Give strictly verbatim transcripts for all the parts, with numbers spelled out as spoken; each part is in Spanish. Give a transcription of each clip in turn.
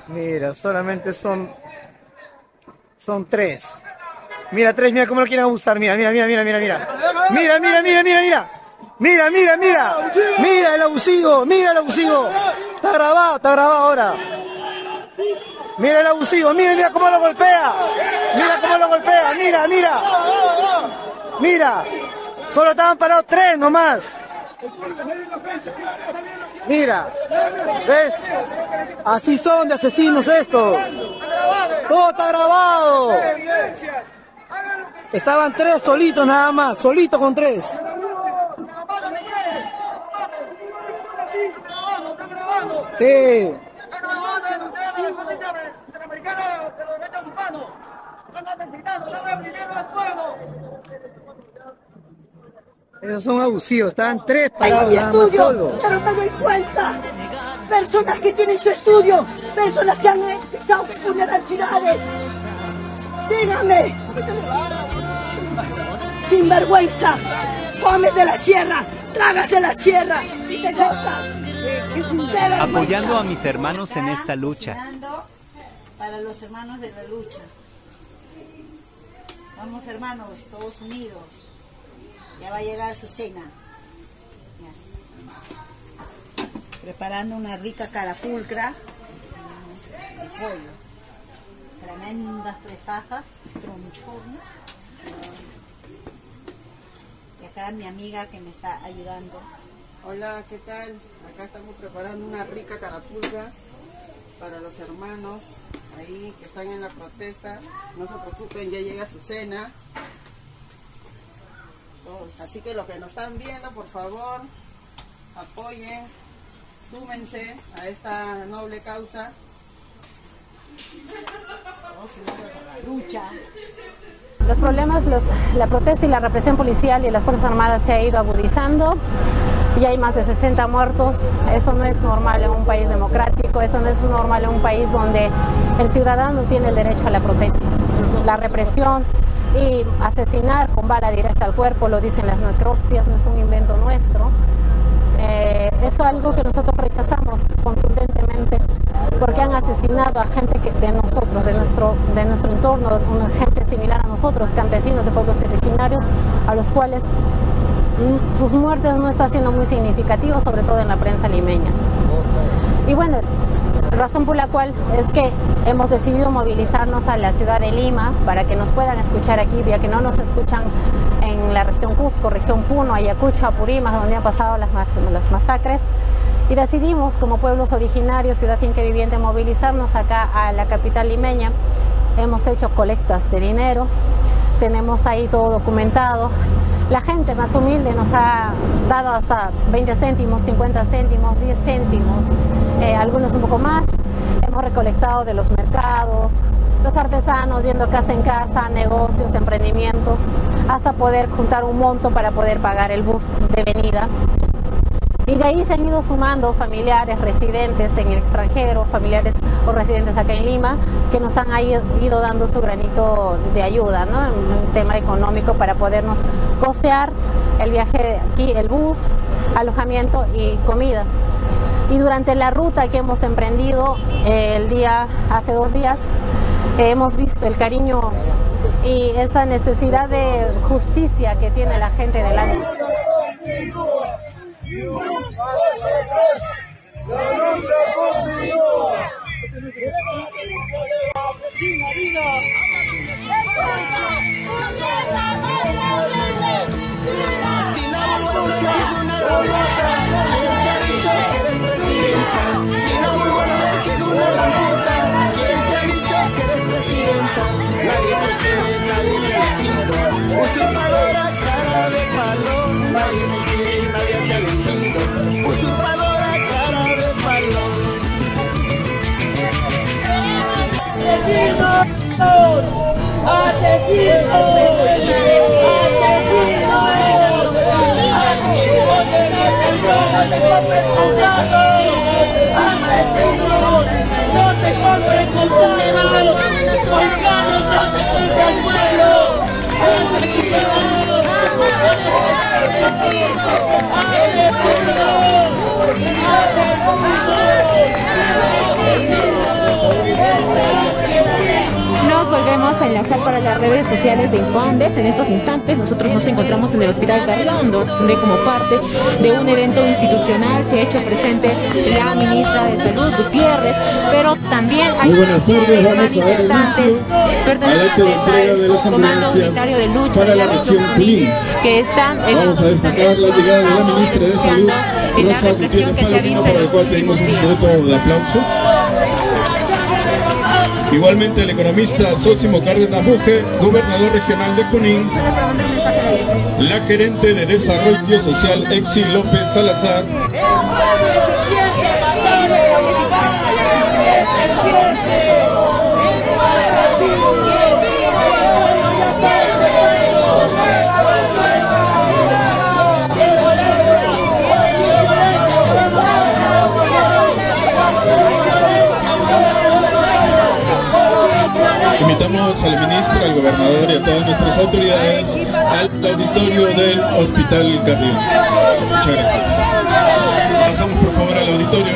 Mira, solamente son... Son tres. Mira, tres, mira cómo lo quieren abusar. Mira, mira, mira, mira, mira, mira. Mira, mira, mira, mira, mira. Mira, mira, mira. Mira el abusivo, mira el abusivo. Está grabado, está grabado ahora. Mira el abusivo, mira, mira cómo lo golpea. Mira cómo lo golpea, mira, mira. Mira. Solo estaban parados tres nomás. Mira. ¿Ves? Así son de asesinos estos. Todo está grabado. Estaban tres solitos nada más, solito con tres. Sí. Esos son abusivos, estaban tres parados nada más solos. Pero me doy cuenta. Personas que tienen su estudio, personas que han pisado universidades. Dígame. Sinvergüenza. Comes de la sierra, tragas de la sierra y te gozas. Apoyando a mis hermanos en esta lucha. Para los hermanos de la lucha. Vamos hermanos, todos unidos. Ya va a llegar su cena. Ya. Preparando una rica carapulcra de pollo. Tremendas presajas, tronchones. Y acá mi amiga que me está ayudando. Hola, ¿qué tal? Acá estamos preparando una rica carapulcra para los hermanos ahí que están en la protesta. No se preocupen, ya llega su cena. Así que los que nos están viendo, por favor, apoyen, súmense a esta noble causa. Lucha. Los problemas, los, la protesta y la represión policial y las Fuerzas Armadas se ha ido agudizando. Ya hay más de sesenta muertos. Eso no es normal en un país democrático, eso no es normal en un país donde el ciudadano tiene el derecho a la protesta. La represión y asesinar con bala directa al cuerpo, lo dicen las necropsias, no es un invento nuestro. Eh, eso es algo que nosotros rechazamos contundentemente, porque han asesinado a gente que, de nosotros, de nuestro, de nuestro entorno, una gente similar a nosotros, campesinos de pueblos originarios, a los cuales mm, sus muertes no están siendo muy significativas, sobre todo en la prensa limeña. Y bueno, razón por la cual es que hemos decidido movilizarnos a la ciudad de Lima para que nos puedan escuchar aquí, ya que no nos escuchan en la región Cusco, región Puno, Ayacucho, Apurímac, donde han pasado las, las masacres. Y decidimos, como pueblos originarios, ciudad inca viviente, movilizarnos acá a la capital limeña. Hemos hecho colectas de dinero, tenemos ahí todo documentado. La gente más humilde nos ha dado hasta veinte céntimos, cincuenta céntimos, diez céntimos, eh, algunos un poco más. Hemos recolectado de los mercados, los artesanos yendo casa en casa, negocios, emprendimientos, hasta poder juntar un monto para poder pagar el bus de venida. Y de ahí se han ido sumando familiares, residentes en el extranjero, familiares o residentes acá en Lima, que nos han ido dando su granito de ayuda, ¿no? En el tema económico para podernos costear el viaje aquí, el bus, alojamiento y comida. Y durante la ruta que hemos emprendido eh, el día, hace dos días, eh, hemos visto el cariño y esa necesidad de justicia que tiene la gente delante. La lucha continúa. Usurpadora, cara de palo, nadie me quiere, nadie te ha elegido. Usurpadora, cara de palo. ¡Asesinos! ¡Asesinos! ¡Asesinos! ¡No te compres con todo! ¡Por ganas del pueblo! ¡Asesinos! a enlazar para las redes sociales de Infondes. En estos instantes nosotros nos encontramos en el Hospital Carrión, donde como parte de un evento institucional se ha hecho presente la ministra de Salud, Gutiérrez, pero también hay manifestantes pertenecientes al Comando Unitario de Lucha para la región Junín. que están en Vamos a destacar la llegada de la ministra de Salud, Rosa Gutiérrez Palomino, para el cual pedimos un voto de aplauso. Igualmente el economista Sósimo Cárdenas Buje, gobernador regional de Junín, la gerente de Desarrollo Social Exi López Salazar, invitamos al ministro, al gobernador y a todas nuestras autoridades al auditorio del Hospital Carrión. Muchas gracias. Pasamos por favor al auditorio.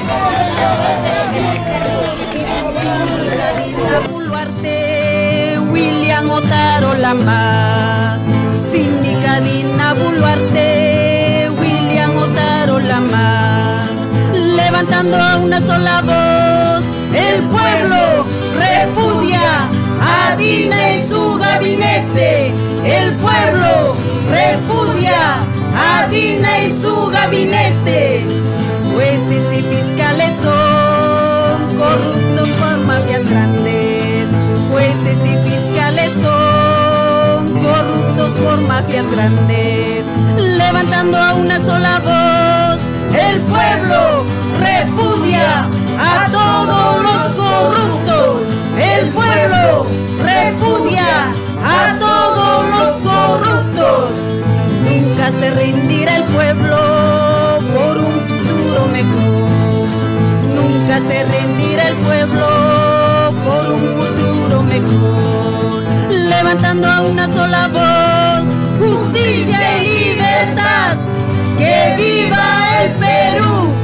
William Otaro Lamas, Síndica Dina Boluarte, William Otaro Lamas, levantando a una sola voz, el pueblo repudia a Dina y su gabinete, el pueblo repudia a Dina y su gabinete, jueces y fiscales son corruptos por mafias grandes, jueces y fiscales son corruptos por mafias grandes, levantando a una sola voz, el pueblo repudia a todos los corruptos, el pueblo repudia a todos los corruptos, nunca se rendirá el pueblo por un futuro mejor, nunca se rendirá el pueblo por un futuro mejor, levantando a una sola voz, justicia y libertad, que viva el Perú.